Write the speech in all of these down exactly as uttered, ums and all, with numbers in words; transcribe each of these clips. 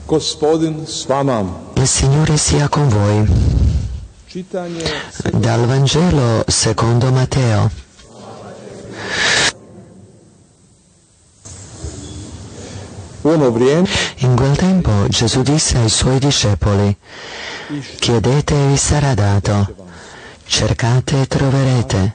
Gospodin s vama. Il Signore sia con voi. Dal Vangelo secondo Matteo. In quel tempo Gesù disse ai Suoi discepoli: chiedete e vi sarà dato, cercate e troverete,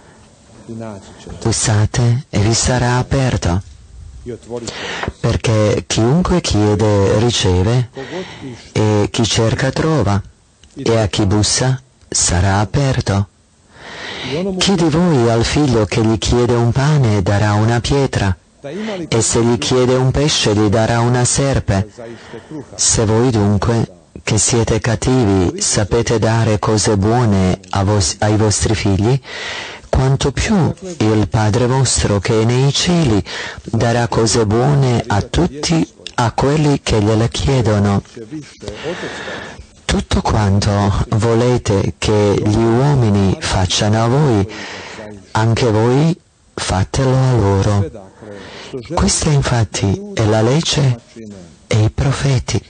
bussate e vi sarà aperto. Perché chiunque chiede riceve, e chi cerca trova, e a chi bussa sarà aperto. Chi di voi al figlio che gli chiede un pane darà una pietra? E se gli chiede un pesce gli darà una serpe? Se voi dunque, che siete cattivi, sapete dare cose buone a vos- ai vostri figli, quanto più il Padre vostro che è nei cieli darà cose buone a tutti a quelli che gliele chiedono. Tutto quanto volete che gli uomini facciano a voi, anche voi fatelo a loro. Questa infatti è la legge e i profeti.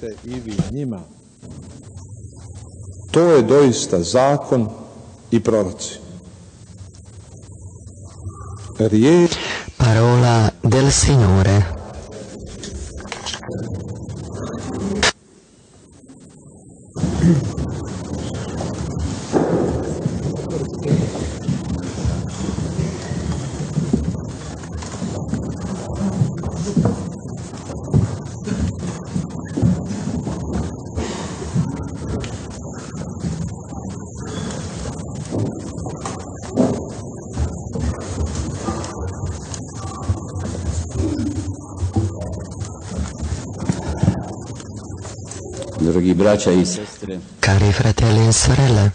To je doista zakon i proroci. Parola del Signore. Cari fratelli e sorelle,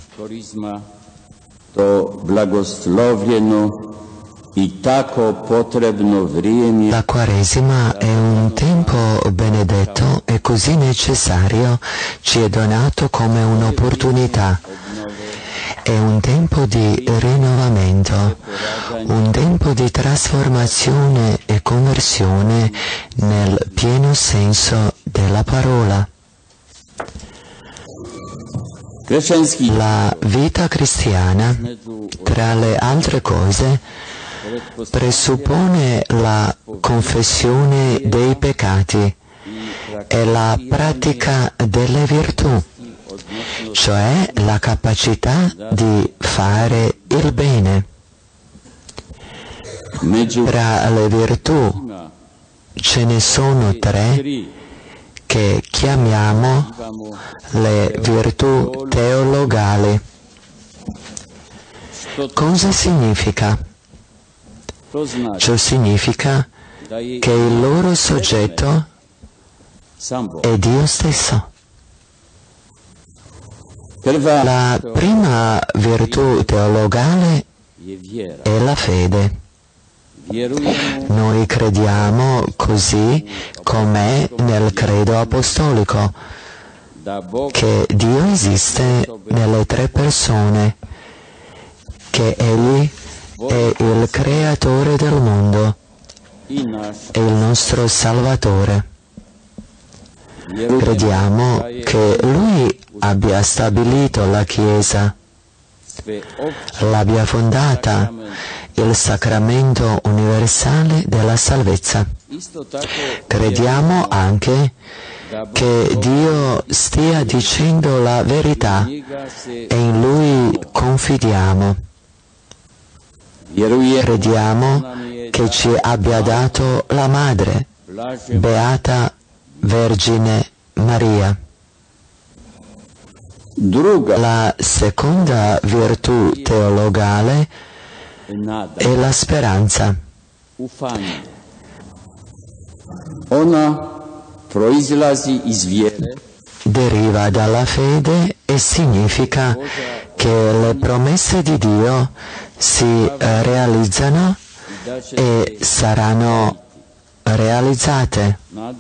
la Quaresima è un tempo benedetto e così necessario, ci è donato come un'opportunità. È un tempo di rinnovamento, un tempo di trasformazione e conversione nel pieno senso della parola. La vita cristiana, tra le altre cose, presuppone la confessione dei peccati e la pratica delle virtù, cioè la capacità di fare il bene. Tra le virtù ce ne sono tre che chiamiamo le virtù teologali. Cosa significa? Ciò significa che il loro soggetto è Dio stesso. La prima virtù teologale è la fede. Noi crediamo così com'è nel credo apostolico, che Dio esiste nelle tre persone, che Egli è il creatore del mondo e il nostro Salvatore. Crediamo che Lui abbia stabilito la Chiesa, l'abbia fondata, il sacramento universale della salvezza. Crediamo anche che Dio stia dicendo la verità e in Lui confidiamo. Crediamo che ci abbia dato la Madre, Beata Vergine Maria. La seconda virtù teologale è la speranza. Deriva dalla fede e significa che le promesse di Dio si realizzano e saranno realizzate.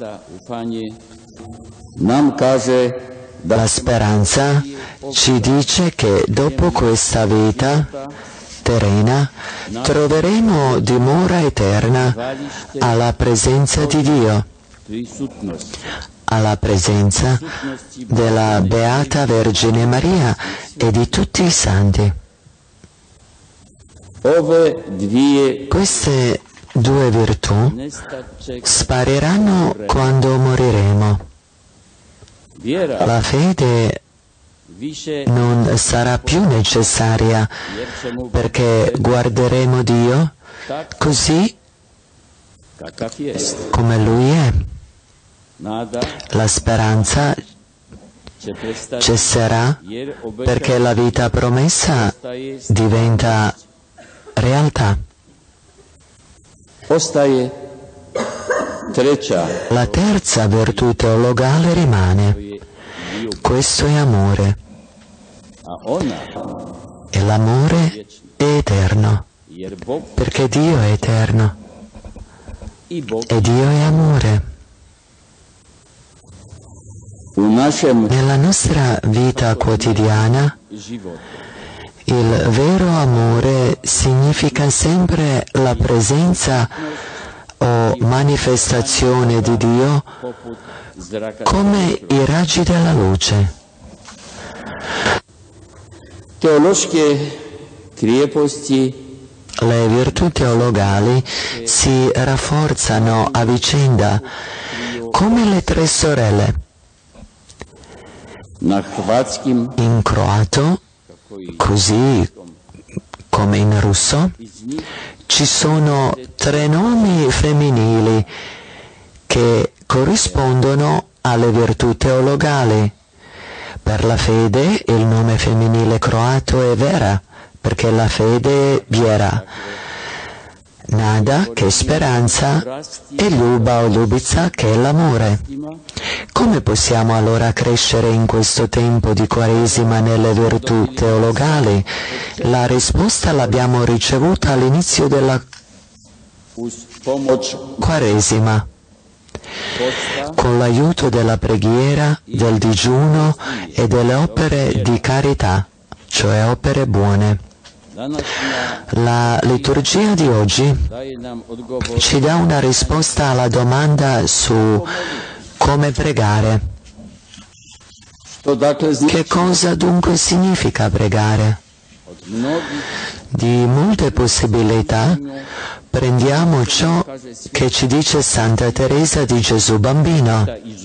La speranza ci dice che dopo questa vita terrena troveremo dimora eterna alla presenza di Dio, alla presenza della Beata Vergine Maria e di tutti i santi. Queste due virtù spariranno quando moriremo. La fede non sarà più necessaria perché guarderemo Dio così come Lui è. La speranza cesserà perché la vita promessa diventa realtà. La terza virtù teologale rimane. Questo è amore. E l'amore è eterno, perché Dio è eterno. E Dio è amore. Nella nostra vita quotidiana, il vero amore significa sempre la presenza o manifestazione di Dio come i raggi della luce. Le virtù teologali si rafforzano a vicenda come le tre sorelle. In croato, così come in russo, ci sono tre nomi femminili che corrispondono alle virtù teologali. Per la fede il nome femminile croato è Vera, perché la fede è Viera. Nada, che è speranza, e Ljuba o Ljubica, che è l'amore. Come possiamo allora crescere in questo tempo di Quaresima nelle virtù teologali? La risposta l'abbiamo ricevuta all'inizio della Quaresima, con l'aiuto della preghiera, del digiuno e delle opere di carità, cioè opere buone. La liturgia di oggi ci dà una risposta alla domanda su come pregare. Che cosa dunque significa pregare? Di molte possibilità prendiamo ciò che ci dice Santa Teresa di Gesù Bambino.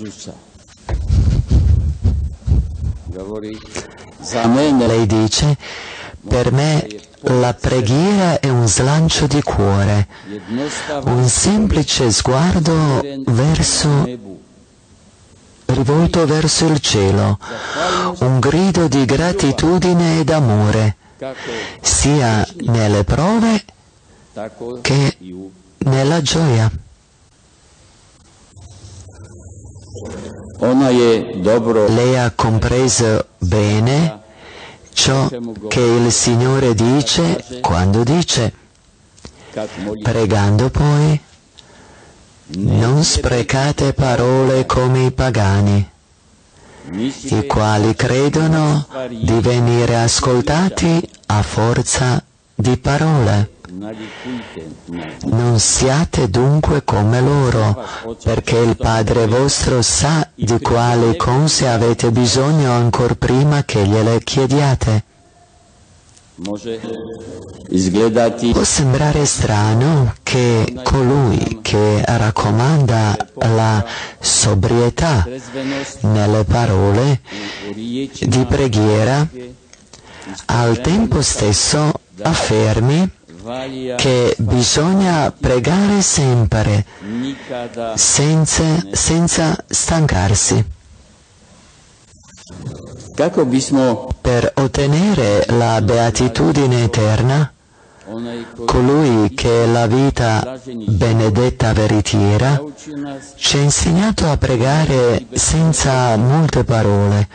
Lei dice: per me la preghiera è un slancio di cuore, un semplice sguardo verso, rivolto verso il cielo, un grido di gratitudine ed amore, sia nelle prove che nella gioia. Lei ha compreso bene ciò che il Signore dice quando dice: pregando poi, non sprecate parole come i pagani, i quali credono di venire ascoltati a forza di parole. Non siate dunque come loro, perché il Padre vostro sa di quali cose avete bisogno ancor prima che gliele chiediate. Può sembrare strano che colui che raccomanda la sobrietà nelle parole di preghiera al tempo stesso affermi che bisogna pregare sempre, senza, senza stancarsi. Per ottenere la beatitudine eterna, colui che è la vita benedetta veritiera ci ha insegnato a pregare senza molte parole.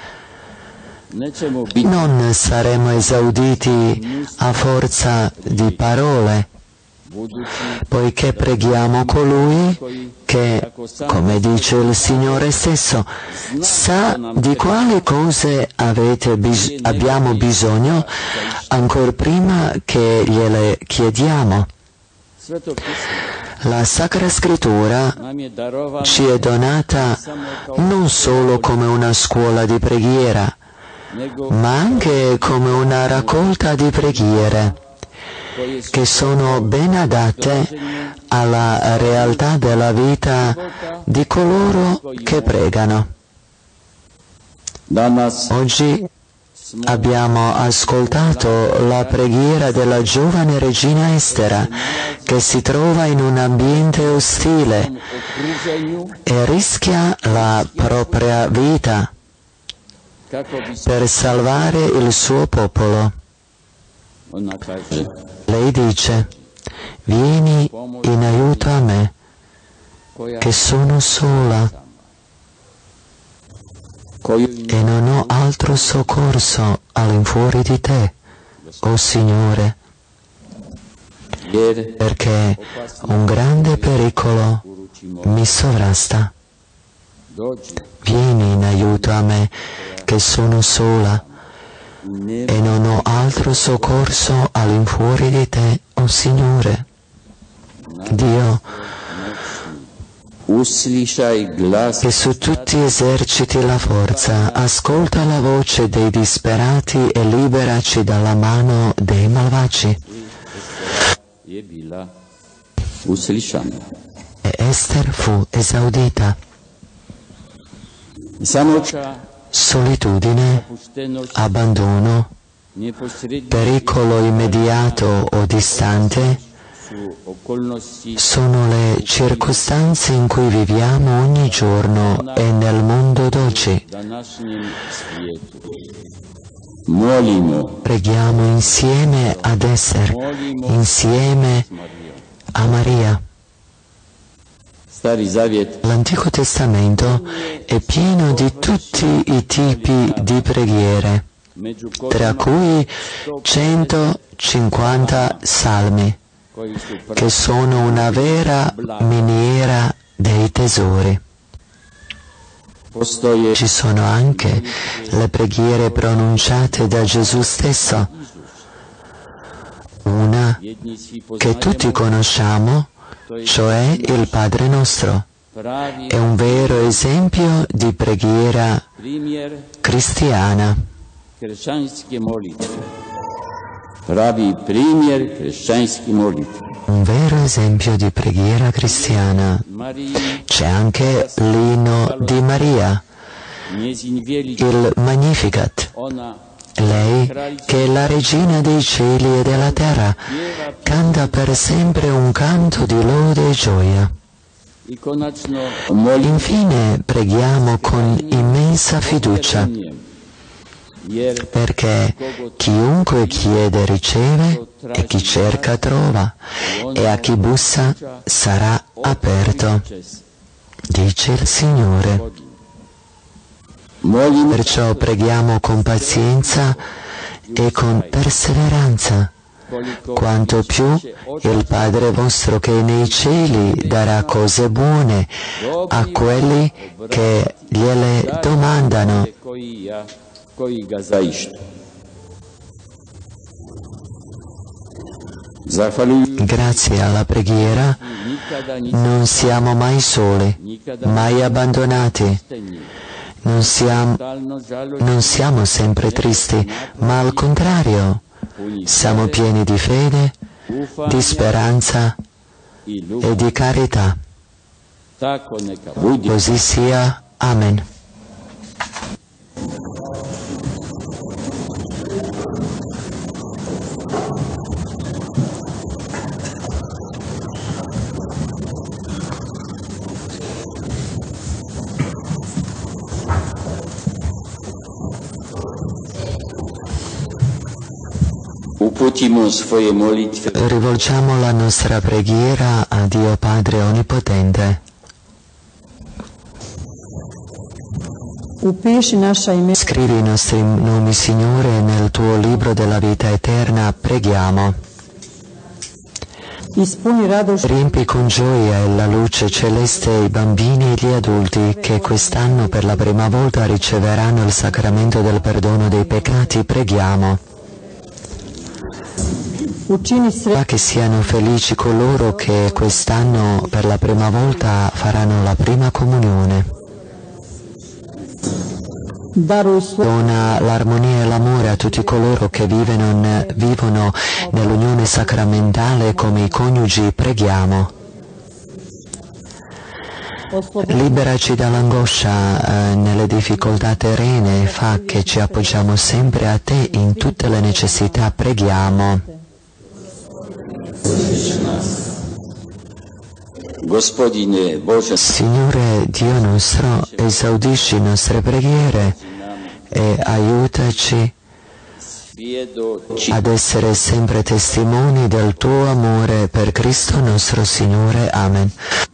Non saremo esauditi a forza di parole, poiché preghiamo colui che, come dice il Signore stesso, sa di quali cose avete bis- abbiamo bisogno ancor prima che gliele chiediamo. La Sacra Scrittura ci è donata non solo come una scuola di preghiera, ma anche come una raccolta di preghiere che sono ben adatte alla realtà della vita di coloro che pregano. Oggi abbiamo ascoltato la preghiera della giovane regina Estera, che si trova in un ambiente ostile e rischia la propria vita per salvare il suo popolo. Lei dice: vieni in aiuto a me, che sono sola e non ho altro soccorso all'infuori di te, o Signore, perché un grande pericolo mi sovrasta. Vieni in aiuto a me, che sono sola e non ho altro soccorso all'infuori di te, o Signore. Dio, che su tutti eserciti la forza, ascolta la voce dei disperati e liberaci dalla mano dei malvagi. E Ester fu esaudita. Solitudine, abbandono, pericolo immediato o distante sono le circostanze in cui viviamo ogni giorno e nel mondo d'oggi. Preghiamo insieme ad Ester, insieme a Maria. L'Antico Testamento è pieno di tutti i tipi di preghiere, tra cui centocinquanta salmi, che sono una vera miniera dei tesori. Ci sono anche le preghiere pronunciate da Gesù stesso, una che tutti conosciamo, cioè il Padre nostro. È un vero esempio di preghiera cristiana. Un vero esempio di preghiera cristiana. C'è anche l'inno di Maria, il Magnificat. Lei, che è la regina dei cieli e della terra, canta per sempre un canto di lode e gioia. Infine preghiamo con immensa fiducia, perché chiunque chiede riceve, e chi cerca trova, e a chi bussa sarà aperto, dice il Signore. Perciò preghiamo con pazienza e con perseveranza, quanto più il Padre vostro che è nei cieli darà cose buone a quelli che gliele domandano. Grazie alla preghiera non siamo mai soli, mai abbandonati. Non siamo, non siamo sempre tristi, ma al contrario, siamo pieni di fede, di speranza e di carità. Così sia. Amen. Rivolgiamo la nostra preghiera a Dio Padre Onnipotente. Scrivi i nostri nomi, Signore, nel tuo libro della vita eterna, preghiamo. Riempi con gioia e la luce celeste i bambini e gli adulti che quest'anno per la prima volta riceveranno il sacramento del perdono dei peccati, preghiamo. Fa che siano felici coloro che quest'anno per la prima volta faranno la prima comunione. Dona l'armonia e l'amore a tutti coloro che vivono, vivono nell'unione sacramentale come i coniugi, preghiamo. Liberaci dall'angoscia eh, nelle difficoltà terrene, fa che ci appoggiamo sempre a te in tutte le necessità, preghiamo. Signore Dio nostro, esaudisci le nostre preghiere e aiutaci ad essere sempre testimoni del tuo amore per Cristo nostro Signore. Amen.